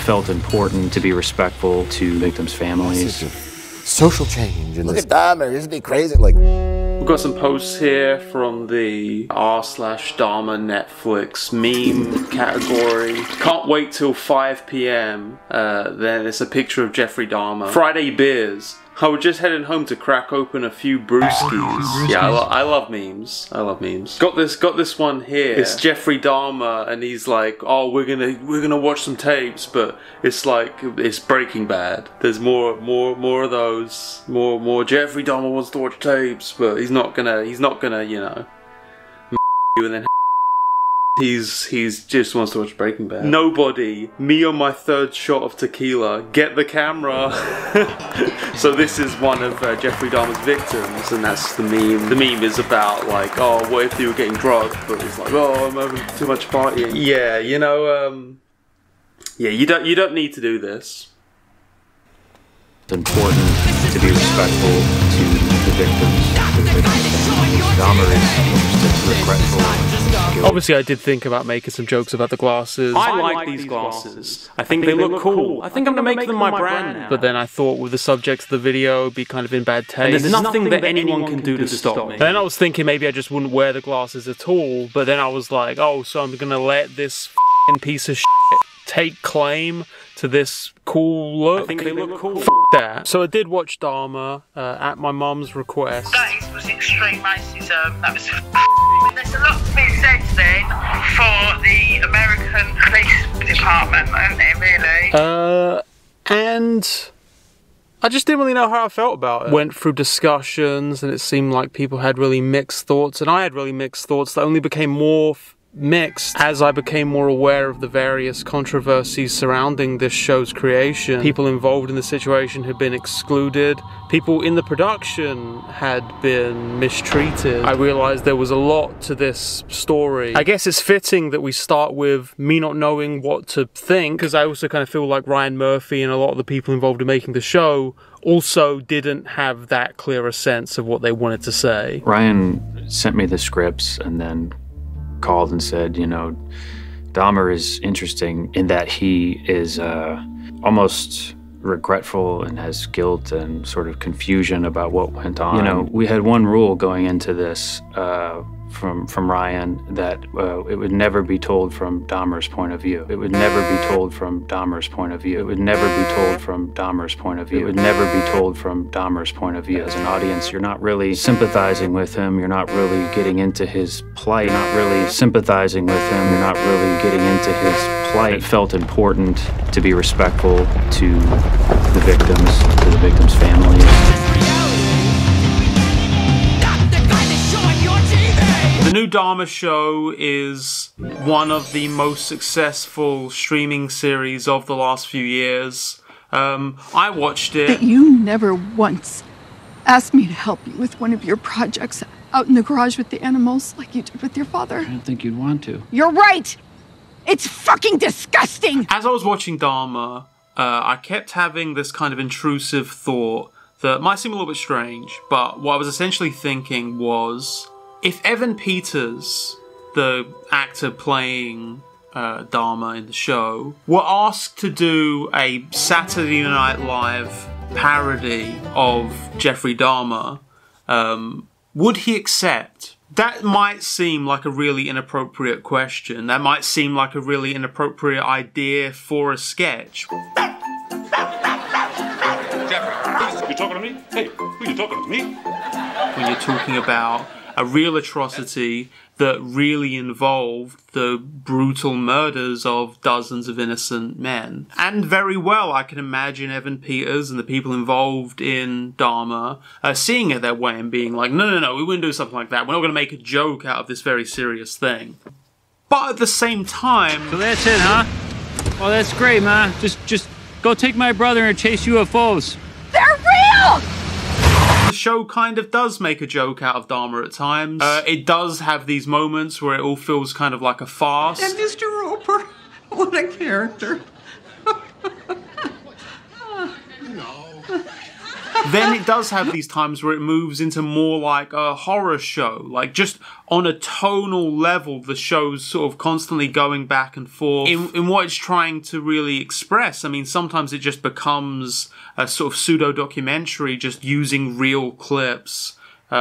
felt important to be respectful to victims' families. Social change. And look at Dahmer, isn't he crazy? Like, we've got some posts here from the r/Dahmer Netflix meme category. Can't wait till 5 p.m. Then it's a picture of Jeffrey Dahmer. Friday beers. I was just heading home to crack open a few brewskis. Yeah, I love memes. I love memes. Got this one here. It's Jeffrey Dahmer, and he's like, "Oh, we're gonna watch some tapes," but it's like it's Breaking Bad. There's more of those. More. Jeffrey Dahmer wants to watch tapes, but he's not gonna, you know, you and then. He's just wants to watch Breaking Bad. Nobody. Me on my third shot of tequila. Get the camera. So this is one of Jeffrey Dahmer's victims, and that's the meme. The meme is about like, oh, what if you were getting drugged? But it's like, oh, I'm having too much partying. Yeah, you know, yeah, you don't need to do this. It's important to be respectful to the victims. Dahmer is regretful. Obviously, I did think about making some jokes about the glasses. I like these glasses. I think they look cool. I think I'm gonna make them my brand now. But then I thought with the subject of the video, it'd be kind of in bad taste. And there's nothing that anyone can do to stop me. And then I was thinking maybe I just wouldn't wear the glasses at all. But then I was like, oh, so I'm gonna let this piece of shit take claim to this cool look. I think they look cool. That. So I did watch Dahmer at my mum's request. That was extreme racism. That was there's a lot to be said then for the American police department, isn't there, really? And I just didn't really know how I felt about it. Went through discussions and it seemed like people had really mixed thoughts, and I had really mixed thoughts that only became more mixed as I became more aware of the various controversies surrounding this show's creation. People involved in the situation had been excluded. People in the production had been mistreated. I realized there was a lot to this story. I guess it's fitting that we start with me not knowing what to think, because I also kind of feel like Ryan Murphy and a lot of the people involved in making the show also didn't have that clear a sense of what they wanted to say. Ryan sent me the scripts and then called and said, you know, Dahmer is interesting in that he is almost regretful and has guilt and sort of confusion about what went on. You know, we had one rule going into this from Ryan, that it would never be told from Dahmer's point of view. It would never be told from Dahmer's point of view. It would never be told from Dahmer's point of view. It would never be told from Dahmer's point of view. As an audience, you're not really sympathizing with him. You're not really getting into his plight. You're not really sympathizing with him. You're not really getting into his plight. It felt important to be respectful to the victims' families. The new Dahmer show is one of the most successful streaming series of the last few years. I watched it. But you never once asked me to help you with one of your projects out in the garage with the animals like you did with your father. I don't think you'd want to. You're right! It's fucking disgusting! As I was watching Dahmer, I kept having this kind of intrusive thought that might seem a little bit strange, but what I was essentially thinking was, if Evan Peters, the actor playing Dahmer in the show, were asked to do a Saturday Night Live parody of Jeffrey Dahmer, would he accept? That might seem like a really inappropriate question. That might seem like a really inappropriate idea for a sketch. Jeffrey, you talking to me? Hey, who you talking to, me? When you're talking about a real atrocity that really involved the brutal murders of dozens of innocent men. And very well, I can imagine Evan Peters and the people involved in Dahmer seeing it their way and being like, no, we wouldn't do something like that. We're not going to make a joke out of this very serious thing. But at the same time... So that's it, huh? Well, that's great, man. Just go take my brother and chase UFOs. They're real! The show kind of does make a joke out of Dahmer at times. It does have these moments where it all feels kind of like a farce. And Mr. Roper, what a character. then it does have these times where it moves into more like a horror show. Like, just on a tonal level, the show's sort of constantly going back and forth in what it's trying to really express. I mean, sometimes it just becomes a sort of pseudo-documentary, just using real clips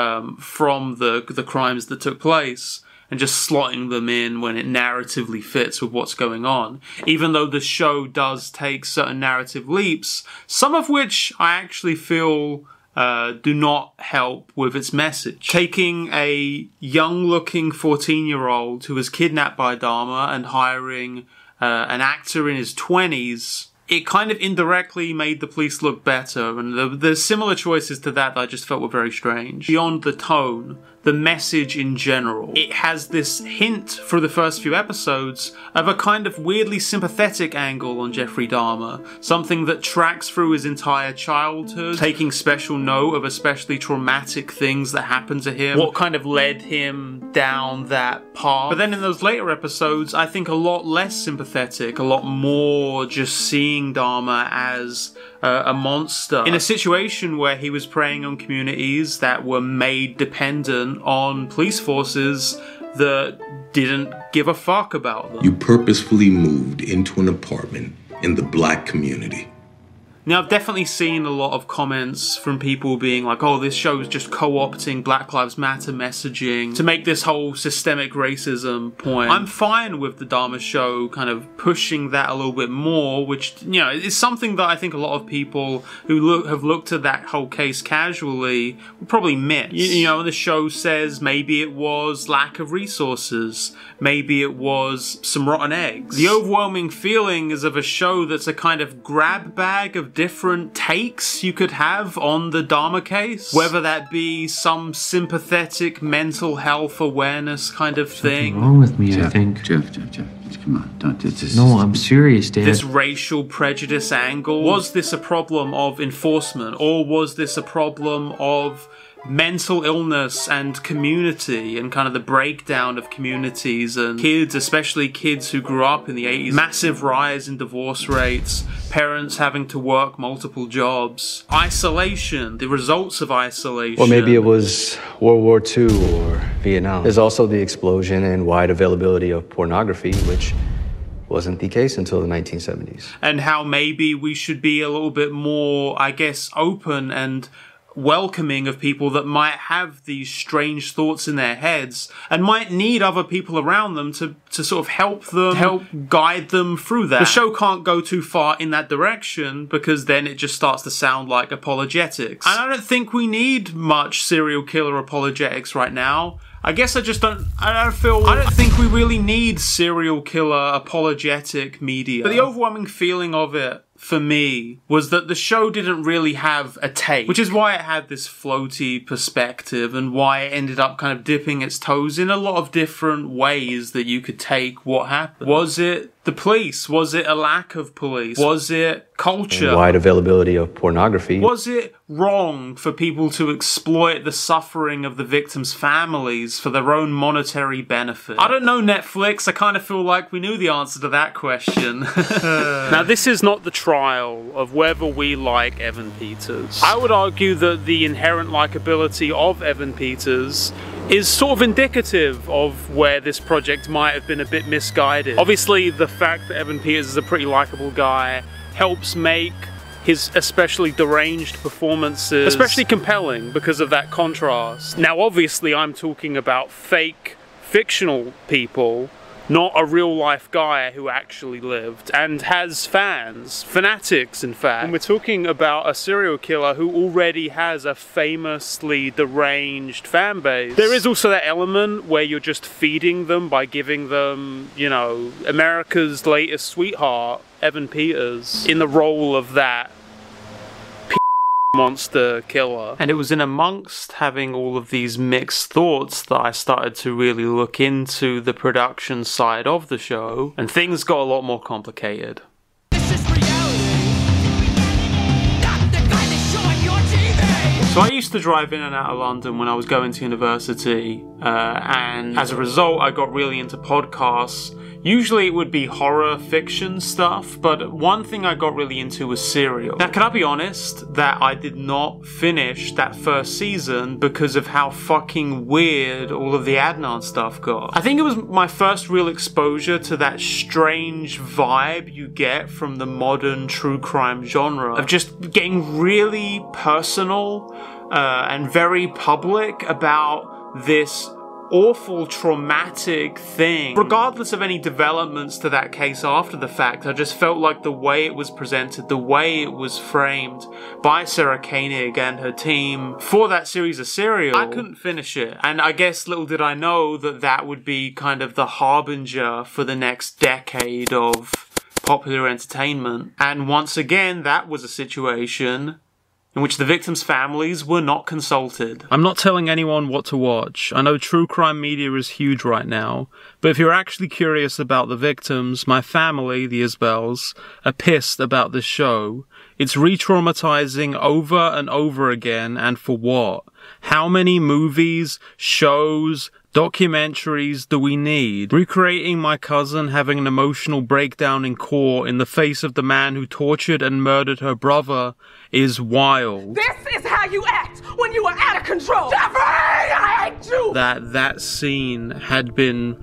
from the crimes that took place, and just slotting them in when it narratively fits with what's going on. Even though the show does take certain narrative leaps, some of which I actually feel do not help with its message. Taking a young-looking 14-year-old who was kidnapped by Dahmer and hiring an actor in his 20s, it kind of indirectly made the police look better, and there's similar choices to that I just felt were very strange. Beyond the tone, the message in general, it has this hint for the first few episodes of a kind of weirdly sympathetic angle on Jeffrey Dahmer, something that tracks through his entire childhood, taking special note of especially traumatic things that happened to him, what kind of led him down that path. But then in those later episodes, I think a lot less sympathetic, a lot more just seeing Dahmer as a monster in a situation where he was preying on communities that were made dependent on police forces that didn't give a fuck about them. You purposefully moved into an apartment in the black community. Now, I've definitely seen a lot of comments from people being like, oh, this show is just co-opting Black Lives Matter messaging to make this whole systemic racism point. I'm fine with the Dahmer show kind of pushing that a little bit more, which, you know, is something that I think a lot of people who have looked at that whole case casually will probably miss. You know, the show says maybe it was lack of resources, maybe it was some rotten eggs. The overwhelming feeling is of a show that's a kind of grab bag of different takes you could have on the Dahmer case, whether that be some sympathetic mental health awareness kind of thing. What's wrong with me, Jeff, I think. Jeff, come on, don't do this. No, I'm serious, Dad. This racial prejudice angle. Was this a problem of enforcement, or was this a problem of mental illness and community, and kind of the breakdown of communities and kids, especially kids who grew up in the 80s, massive rise in divorce rates, parents having to work multiple jobs, isolation, the results of isolation. Or maybe it was World War II or Vietnam. There's also the explosion and wide availability of pornography, which wasn't the case until the 1970s. And how maybe we should be a little bit more, I guess, open and welcoming of people that might have these strange thoughts in their heads and might need other people around them to sort of help guide them through that. The show can't go too far in that direction because then it just starts to sound like apologetics. And I don't think we need much serial killer apologetics right now. I guess I don't think we really need serial killer apologetic media. But the overwhelming feeling of it, for me, was that the show didn't really have a take, which is why it had this floaty perspective and why it ended up kind of dipping its toes in a lot of different ways that you could take what happened. Was it the police? Was it a lack of police? Was it culture? And wide availability of pornography. Was it wrong for people to exploit the suffering of the victims' families for their own monetary benefit? I don't know, Netflix. I kind of feel like we knew the answer to that question. Now, this is not the trial of whether we like Evan Peters. I would argue that the inherent likability of Evan Peters is sort of indicative of where this project might have been a bit misguided. Obviously, the fact that Evan Peters is a pretty likable guy helps make his especially deranged performances especially compelling because of that contrast. Now, obviously, I'm talking about fake, fictional people, not a real-life guy who actually lived and has fans, fanatics in fact. And we're talking about a serial killer who already has a famously deranged fan base. There is also that element where you're just feeding them by giving them, you know, America's latest sweetheart, Evan Peters, in the role of that monster killer. And it was in amongst having all of these mixed thoughts that I started to really look into the production side of the show, and things got a lot more complicated. So I used to drive in and out of London when I was going to university, and as a result I got really into podcasts, Usually it would be horror fiction stuff, but one thing I got really into was Serial. Now, can I be honest that I did not finish that first season because of how fucking weird all of the Adnan stuff got? I think it was my first real exposure to that strange vibe you get from the modern true crime genre of just getting really personal and very public about this awful, traumatic thing. Regardless of any developments to that case after the fact, I just felt like the way it was presented, the way it was framed by Sarah Koenig and her team for that series of Serial, I couldn't finish it. And I guess little did I know that that would be kind of the harbinger for the next decade of popular entertainment. And once again, that was a situation in which the victims' families were not consulted. I'm not telling anyone what to watch. I know true crime media is huge right now, but if you're actually curious about the victims, my family, the Isbells, are pissed about this show. It's re-traumatizing over and over again, and for what? How many movies, shows, documentaries do we need? Recreating my cousin having an emotional breakdown in court in the face of the man who tortured and murdered her brother is wild. This is how you act when you are out of control. Jeffrey, I hate you! That scene had been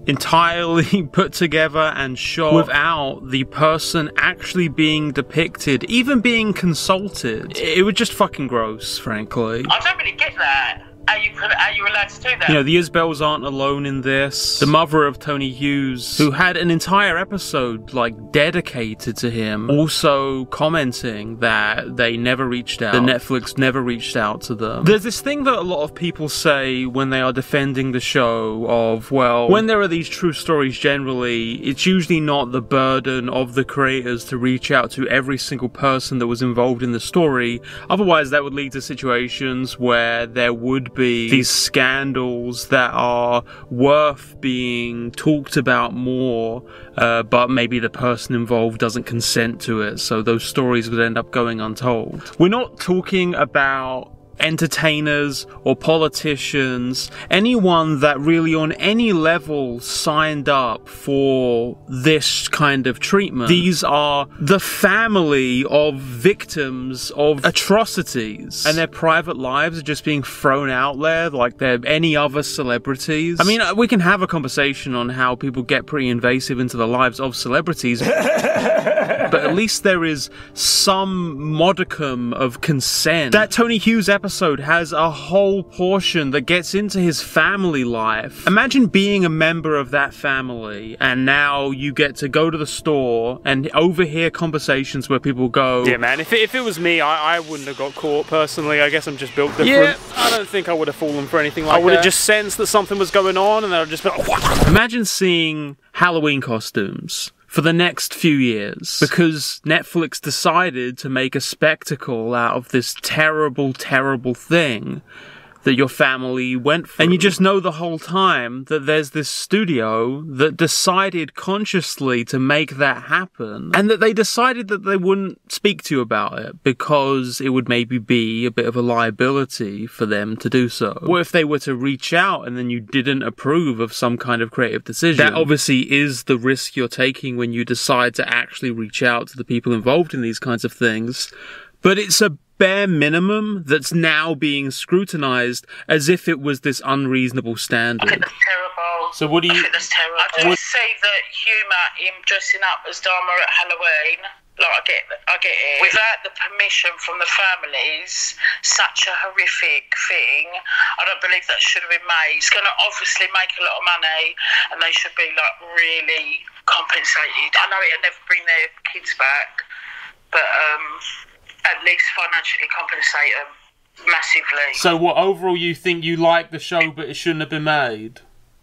entirely put together and shot without the person actually being depicted, even being consulted. It was just fucking gross, frankly. I don't really get that. Are you allowed to do that? You know, the Isbells aren't alone in this. The mother of Tony Hughes, who had an entire episode, like, dedicated to him, also commenting that they never reached out. The Netflix never reached out to them. There's this thing that a lot of people say when they are defending the show of, well, when there are these true stories generally, it's usually not the burden of the creators to reach out to every single person that was involved in the story. Otherwise, that would lead to situations where there would be these scandals that are worth being talked about more, but maybe the person involved doesn't consent to it, so those stories would end up going untold. We're not talking about entertainers or politicians, anyone that really on any level signed up for this kind of treatment. These are the family of victims of atrocities, and their private lives are just being thrown out there like they're any other celebrities. I mean, we can have a conversation on how people get pretty invasive into the lives of celebrities, but at least there is some modicum of consent. That Tony Hughes episode has a whole portion that gets into his family life. Imagine being a member of that family, and now you get to go to the store and overhear conversations where people go, yeah man, if it was me, I wouldn't have got caught personally. I guess I'm just built different. Yeah, I don't think I would have fallen for anything like that. I would have just sensed that something was going on, and then I'd just be like, imagine seeing Halloween costumes for the next few years because Netflix decided to make a spectacle out of this terrible, terrible thing that your family went through. And you just know the whole time that there's this studio that decided consciously to make that happen, and that they decided that they wouldn't speak to you about it because it would maybe be a bit of a liability for them to do so. What if they were to reach out and then you didn't approve of some kind of creative decision? That obviously is the risk you're taking when you decide to actually reach out to the people involved in these kinds of things. But it's a bare minimum that's now being scrutinized as if it was this unreasonable standard. I think that's terrible. So what do you... I think that's terrible. I do see the humour in dressing up as Dahmer at Halloween. Like, I get it. Without the permission from the families, such a horrific thing, I don't believe that should have been made. It's going to obviously make a lot of money, and they should be, like, really compensated. I know it'll never bring their kids back, but at least financially compensate them massively. So what, overall you think you like the show but it shouldn't have been made?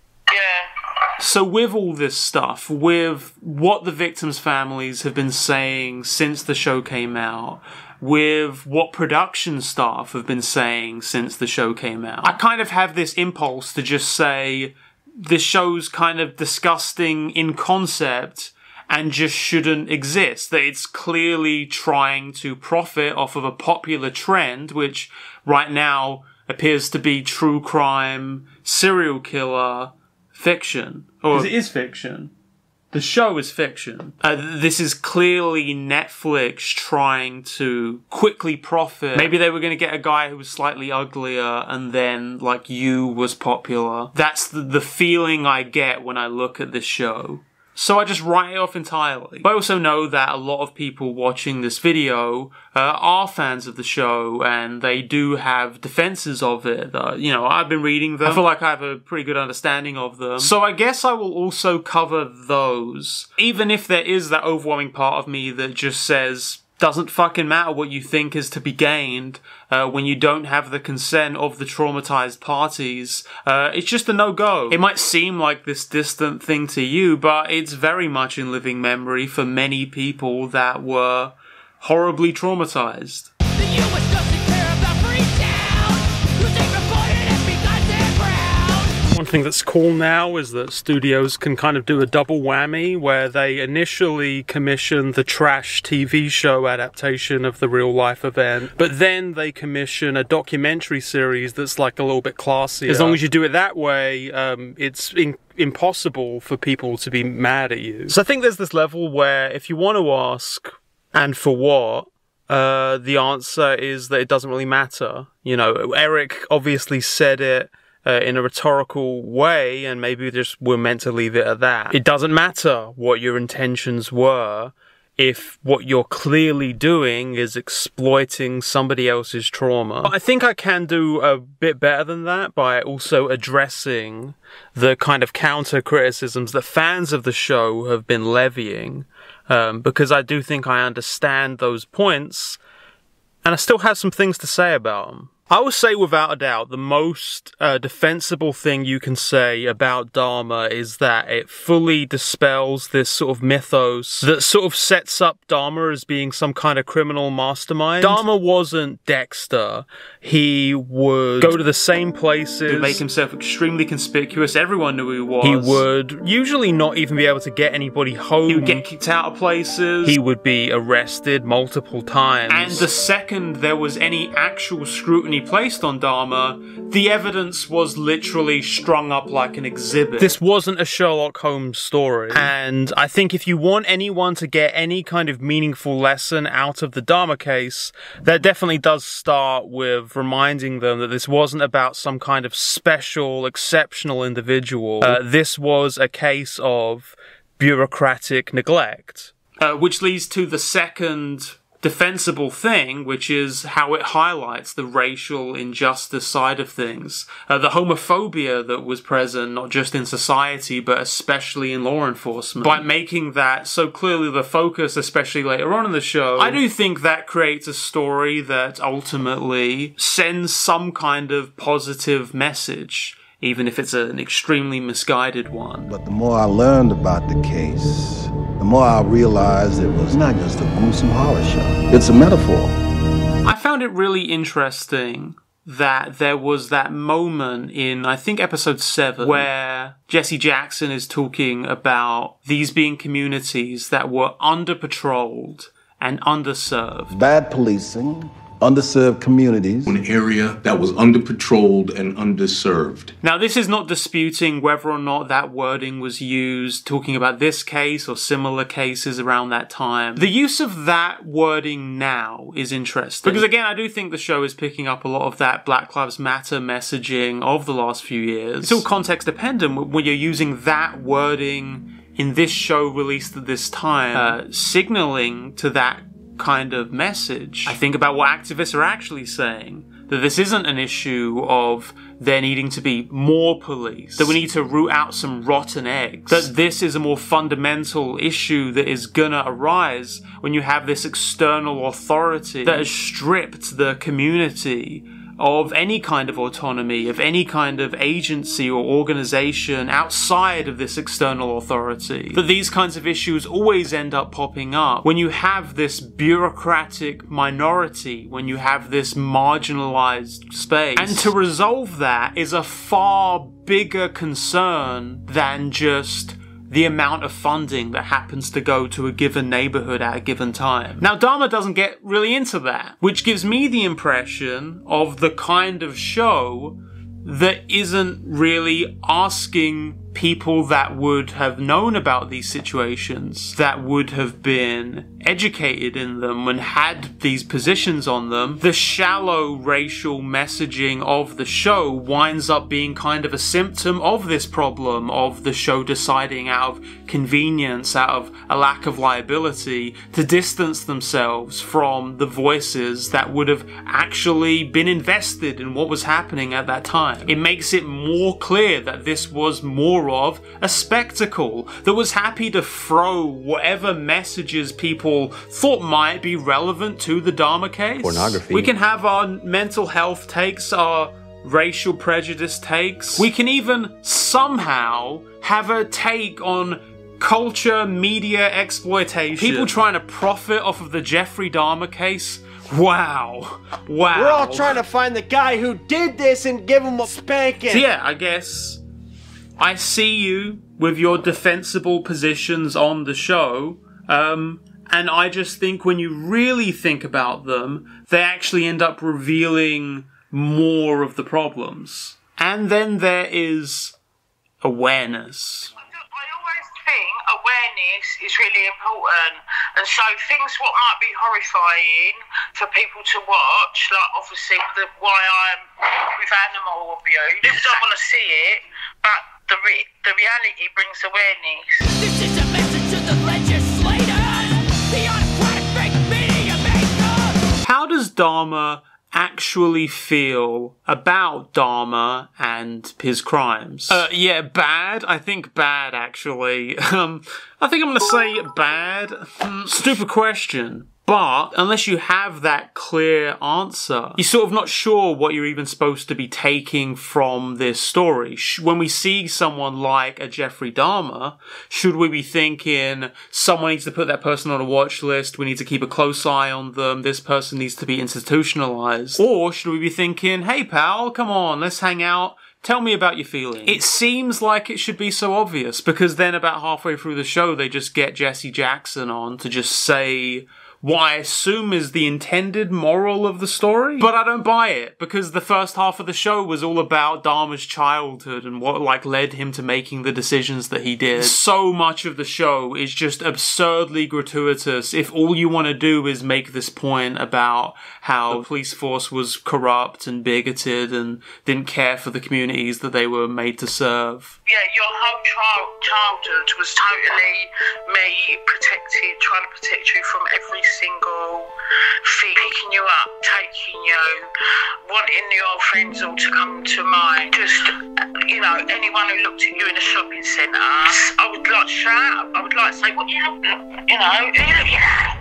Yeah. So with all this stuff, with what the victims' families have been saying since the show came out, with what production staff have been saying since the show came out, I kind of have this impulse to just say this show's kind of disgusting in concept and just shouldn't exist. That it's clearly trying to profit off of a popular trend, which right now appears to be true crime, serial killer fiction. Or it is fiction. The show is fiction. This is clearly Netflix trying to quickly profit. Maybe they were going to get a guy who was slightly uglier and then, like, You was popular. That's the feeling I get when I look at this show. So I just write it off entirely. But I also know that a lot of people watching this video are fans of the show, and they do have defenses of it. You know, I've been reading them. I feel like I have a pretty good understanding of them. So I guess I will also cover those. Even if there is that overwhelming part of me that just says, doesn't fucking matter what you think is to be gained when you don't have the consent of the traumatized parties. It's just a no-go. It might seem like this distant thing to you, but it's very much in living memory for many people that were horribly traumatized. One thing that's cool now is that studios can kind of do a double whammy where they initially commission the trash TV show adaptation of the real life event, but then they commission a documentary series that's like a little bit classier. As long as you do it that way, it's impossible for people to be mad at you. So I think there's this level where if you want to ask, and for what, the answer is that it doesn't really matter. You know, Eric obviously said it in a rhetorical way, and maybe just we're meant to leave it at that. It doesn't matter what your intentions were if what you're clearly doing is exploiting somebody else's trauma. But I think I can do a bit better than that by also addressing the kind of counter-criticisms that fans of the show have been levying, because I do think I understand those points, and I still have some things to say about them. I would say without a doubt the most defensible thing you can say about Dahmer is that it fully dispels this sort of mythos that sort of sets up Dahmer as being some kind of criminal mastermind. Dahmer wasn't Dexter. He would go to the same places, make himself extremely conspicuous. Everyone knew who he was. He would usually not even be able to get anybody home. He would get kicked out of places. He would be arrested multiple times. And the second there was any actual scrutiny placed on Dahmer, the evidence was literally strung up like an exhibit. This wasn't a Sherlock Holmes story. And I think if you want anyone to get any kind of meaningful lesson out of the Dahmer case, that definitely does start with reminding them that this wasn't about some kind of special, exceptional individual. This was a case of bureaucratic neglect. Which leads to the second defensible thing, which is how it highlights the racial injustice side of things. The homophobia that was present, not just in society, but especially in law enforcement. By making that so clearly the focus, especially later on in the show, I do think that creates a story that ultimately sends some kind of positive message, even if it's an extremely misguided one. But the more I learned about the case, the more I realized it was not just a gruesome horror show. It's a metaphor. I found it really interesting that there was that moment in, I think, episode 7, where Jesse Jackson is talking about these being communities that were under-patrolled and underserved. Bad policing, underserved communities. An area that was under-patrolled and underserved. Now, this is not disputing whether or not that wording was used talking about this case or similar cases around that time. The use of that wording now is interesting. Because again, I do think the show is picking up a lot of that Black Lives Matter messaging of the last few years. It's all context dependent when you're using that wording in this show released at this time, signaling to that kind of message. I think about what activists are actually saying, that this isn't an issue of there needing to be more police, that we need to root out some rotten eggs, that this is a more fundamental issue that is gonna arise when you have this external authority that has stripped the community of any kind of autonomy, of any kind of agency or organization outside of this external authority. That these kinds of issues always end up popping up when you have this bureaucratic minority, when you have this marginalized space. And to resolve that is a far bigger concern than just the amount of funding that happens to go to a given neighborhood at a given time. Now, Dahmer doesn't get really into that, which gives me the impression of the kind of show that isn't really asking people that would have known about these situations, that would have been educated in them and had these positions on them, the shallow racial messaging of the show winds up being kind of a symptom of this problem of the show deciding out of convenience, out of a lack of liability, to distance themselves from the voices that would have actually been invested in what was happening at that time. It makes it more clear that this was more of a spectacle that was happy to throw whatever messages people thought might be relevant to the Dahmer case. Pornography. We can have our mental health takes, our racial prejudice takes. We can even somehow have a take on culture, media exploitation. People trying to profit off of the Jeffrey Dahmer case. Wow. Wow. We're all trying to find the guy who did this and give him a spanking. So yeah, I guess I see you with your defensible positions on the show, and I just think when you really think about them, they actually end up revealing more of the problems. And then there is awareness. Awareness is really important, and so things what might be horrifying for people to watch, like obviously why I'm with animal abuse, people don't want to see it, but the reality brings awareness. This is a message to the legislators, the autocratic fake media makers. How does Dahmer actually feel about Dahmer and his crimes? Yeah, bad. I think bad, actually. I think I'm gonna say bad. Stupid question. But unless you have that clear answer, you're sort of not sure what you're even supposed to be taking from this story. When we see someone like a Jeffrey Dahmer, should we be thinking someone needs to put that person on a watch list, we need to keep a close eye on them, this person needs to be institutionalized? Or should we be thinking, hey pal, come on, let's hang out, tell me about your feelings? It seems like it should be so obvious, because then about halfway through the show they just get Jesse Jackson on to just say what I assume is the intended moral of the story. But I don't buy it, because the first half of the show was all about Dahmer's childhood and what led him to making the decisions that he did. So much of the show is just absurdly gratuitous if all you want to do is make this point about how the police force was corrupt and bigoted and didn't care for the communities that they were made to serve. Yeah, your whole childhood was totally me trying to protect you from every single thing, picking you up, taking you, wanting your friends all to come to mind. Just, anyone who looked at you in a shopping centre, I would like to shout. I would like to say, what who are you looking at?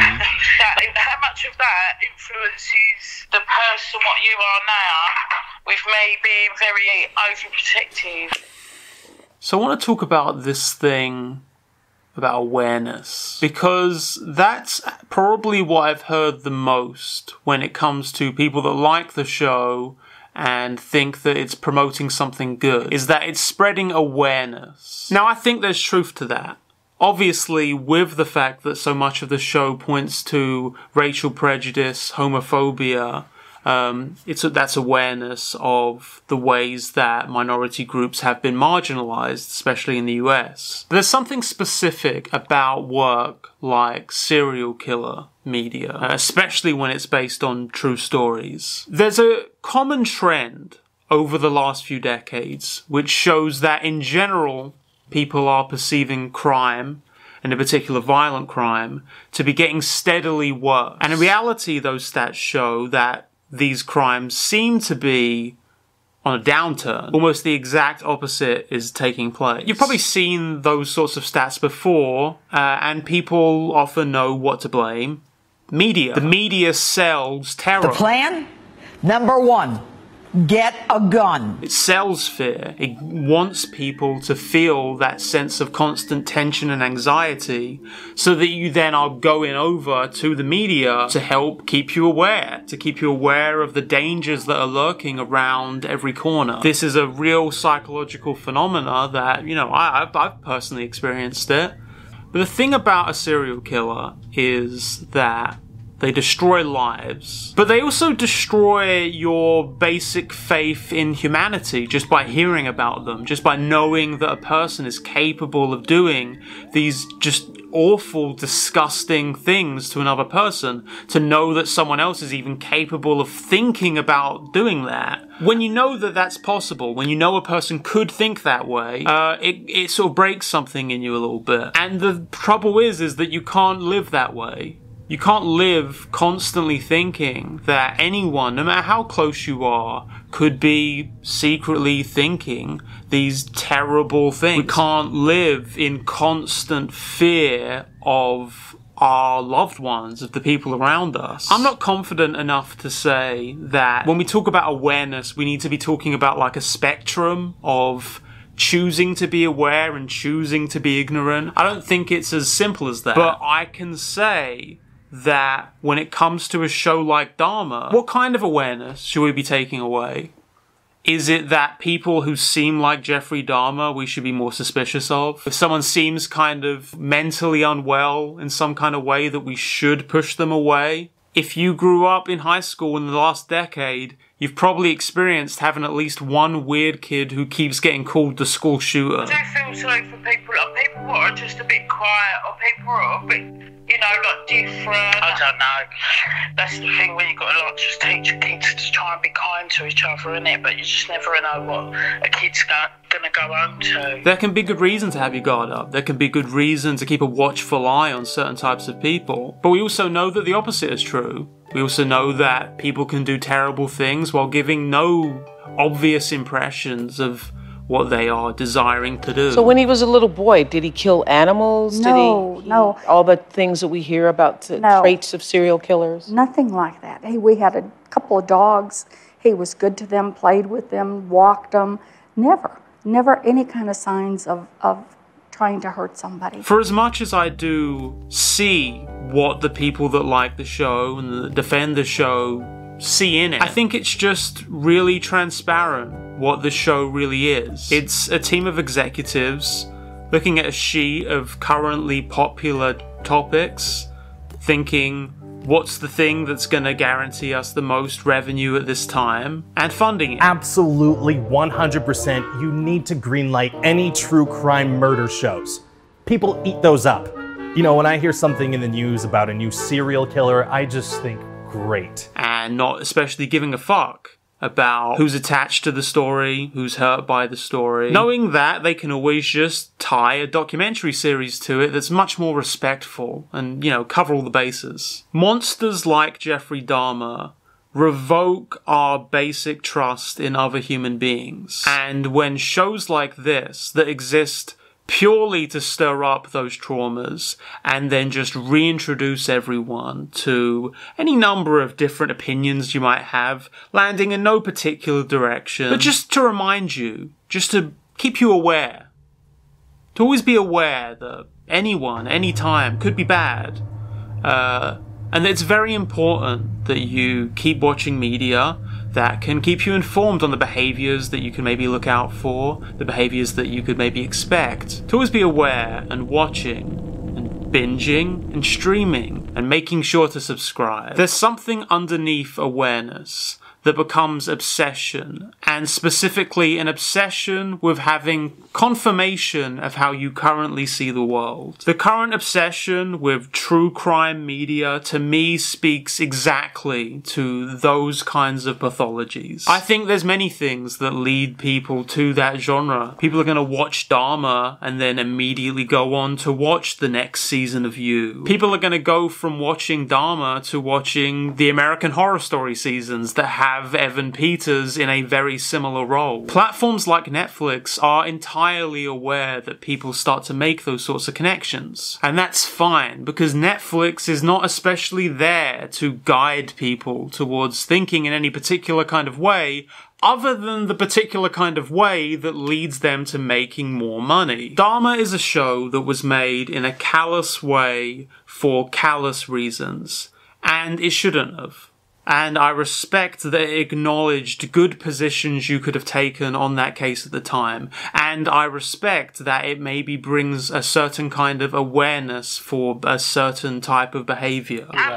How much of that influences the person what you are now, with me being very overprotective? So I want to talk about this thing about awareness, because that's probably what I've heard the most when it comes to people that like the show and think that it's promoting something good, is that it's spreading awareness. Now, I think there's truth to that. Obviously, with the fact that so much of the show points to racial prejudice, homophobia, that's awareness of the ways that minority groups have been marginalized, especially in the US. But there's something specific about work like serial killer media, especially when it's based on true stories. There's a common trend over the last few decades which shows that in general, people are perceiving crime, and in particular violent crime, to be getting steadily worse. And in reality, those stats show that these crimes seem to be on a downturn. Almost the exact opposite is taking place. You've probably seen those sorts of stats before, and people often know what to blame. Media. The media sells terror. The plan? Number one, get a gun. It sells fear. It wants people to feel that sense of constant tension and anxiety, so that you then are going over to the media to help keep you aware, to keep you aware of the dangers that are lurking around every corner. This is a real psychological phenomena that, I've personally experienced it. But the thing about a serial killer is that They destroy lives. But they also destroy your basic faith in humanity just by hearing about them, just by knowing that a person is capable of doing these just awful, disgusting things to another person, to know that someone else is even capable of thinking about doing that. When you know that that's possible, when you know a person could think that way, it sort of breaks something in you a little bit. And the trouble is that you can't live that way. You can't live constantly thinking that anyone, no matter how close you are, could be secretly thinking these terrible things. We can't live in constant fear of our loved ones, of the people around us. I'm not confident enough to say that when we talk about awareness, we need to be talking about like a spectrum of choosing to be aware and choosing to be ignorant. I don't think it's as simple as that. But I can say that when it comes to a show like Dahmer, what kind of awareness should we be taking away? Is it that people who seem like Jeffrey Dahmer we should be more suspicious of? If someone seems kind of mentally unwell in some kind of way, that we should push them away? If you grew up in high school in the last decade, you've probably experienced having at least one weird kid who keeps getting called the school shooter. I do feel sorry for people, like people who are just a bit quiet, or people who are a bit, you know, like different. I don't know. That's the thing where you've got to like just teach your kids to try and be kind to each other, innit? But you just never know what a kid's gonna go home to. There can be good reason to have your guard up. There can be good reason to keep a watchful eye on certain types of people. But we also know that the opposite is true. We also know that people can do terrible things while giving no obvious impressions of what they are desiring to do. So when he was a little boy, did he kill animals? No, no. All the things that we hear about, traits of serial killers? Nothing like that. We had a couple of dogs. He was good to them, played with them, walked them. Never any kind of signs of trying to hurt somebody. For as much as I do see what the people that like the show and that defend the show see in it, I think it's just really transparent what the show really is. It's a team of executives looking at a sheet of currently popular topics, thinking, what's the thing that's going to guarantee us the most revenue at this time, and funding it. Absolutely, 100%, you need to greenlight any true crime murder shows. People eat those up. You know, when I hear something in the news about a new serial killer, I just think, great. And not especially giving a fuck about who's attached to the story, who's hurt by the story. Knowing that, they can always just tie a documentary series to it that's much more respectful and, you know, cover all the bases. Monsters like Jeffrey Dahmer revoke our basic trust in other human beings. And when shows like this that exist purely to stir up those traumas and then just reintroduce everyone to any number of different opinions you might have, landing in no particular direction, but just to remind you, just to keep you aware, to always be aware that anyone, anytime, could be bad. And it's very important that you keep watching media that can keep you informed on the behaviours that you can maybe look out for, the behaviours that you could maybe expect. To always be aware and watching and binging and streaming and making sure to subscribe. There's something underneath awareness that becomes obsession, and specifically an obsession with having confirmation of how you currently see the world. The current obsession with true crime media, to me, speaks exactly to those kinds of pathologies. I think there's many things that lead people to that genre. People are going to watch Dahmer and then immediately go on to watch the next season of You. People are going to go from watching Dahmer to watching the American Horror Story seasons that have Evan Peters in a very similar role. Platforms like Netflix are entirely aware that people start to make those sorts of connections. And that's fine, because Netflix is not especially there to guide people towards thinking in any particular kind of way, other than the particular kind of way that leads them to making more money. Dahmer is a show that was made in a callous way for callous reasons, and it shouldn't have. And I respect that it acknowledged good positions you could have taken on that case at the time. And I respect that it maybe brings a certain kind of awareness for a certain type of behaviour. How many people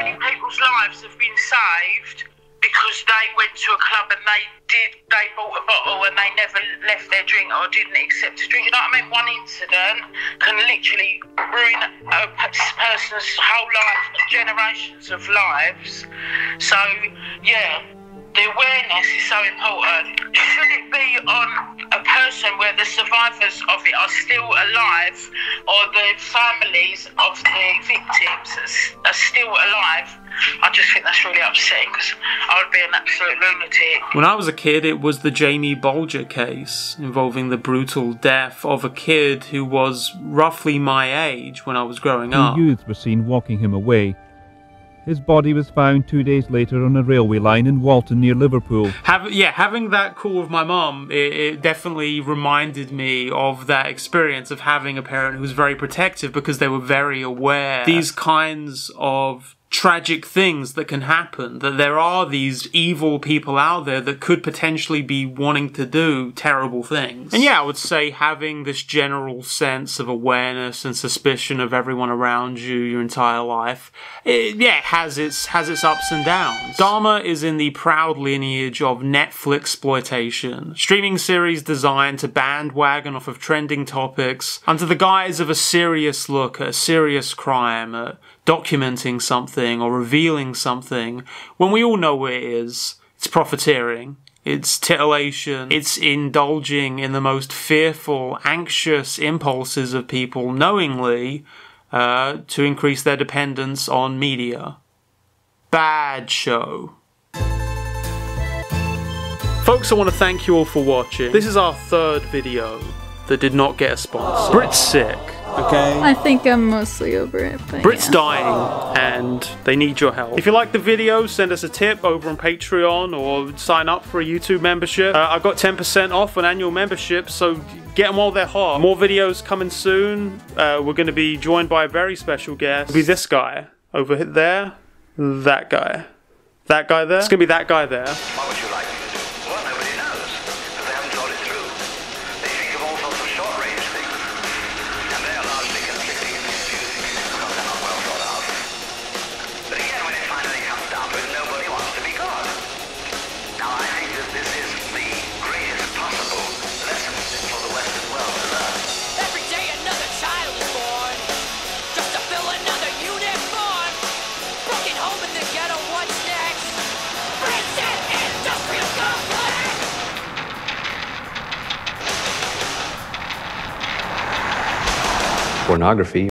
people's lives have been saved because they went to a club and they bought a bottle and they never left their drink or didn't accept a drink. You know what I mean? One incident can literally ruin a person's whole life, generations of lives. So, yeah, the awareness is so important. Should it be on a person where the survivors of it are still alive or the families of the victims are still alive? I just think that's really upsetting because I would be an absolute lunatic. When I was a kid, it was the Jamie Bulger case involving the brutal death of a kid who was roughly my age when I was growing up. Two youths were seen walking him away. His body was found 2 days later on a railway line in Walton near Liverpool. Having that call with my mum, it definitely reminded me of that experience of having a parent who was very protective because they were very aware these kinds of tragic things that can happen, that there are these evil people out there that could potentially be wanting to do terrible things. And yeah, I would say having this general sense of awareness and suspicion of everyone around you your entire life, it has its ups and downs. Dahmer is in the proud lineage of Netflix exploitation, streaming series designed to bandwagon off of trending topics under the guise of a serious look at a serious crime, documenting something or revealing something, when we all know what it is. It's profiteering, it's titillation, it's indulging in the most fearful, anxious impulses of people knowingly to increase their dependence on media. Bad show. Folks, I want to thank you all for watching. This is our third video that did not get a sponsor. Brit's sick. Okay. I think I'm mostly over it, but Brit's dying, and they need your help. If you like the video, send us a tip over on Patreon or sign up for a YouTube membership. I've got 10% off an annual membership, so get them while they're hot. More videos coming soon. We're going to be joined by a very special guest. It'll be this guy over there, that guy. That guy there. It's going to be that guy there. What would you like me to do? Well, nobody knows, because they haven't thought it through. They think of all sorts of short-range things, and they are largely conflicting and confusing because they're not well thought out. But again, when it finally comes down to it, nobody wants to be God. Now, I think that this is the greatest possible lesson for the Western world to learn. Every day another child is born, just to fill another uniform. Broken home in the ghetto, what's next? Prison industrial complex! Pornography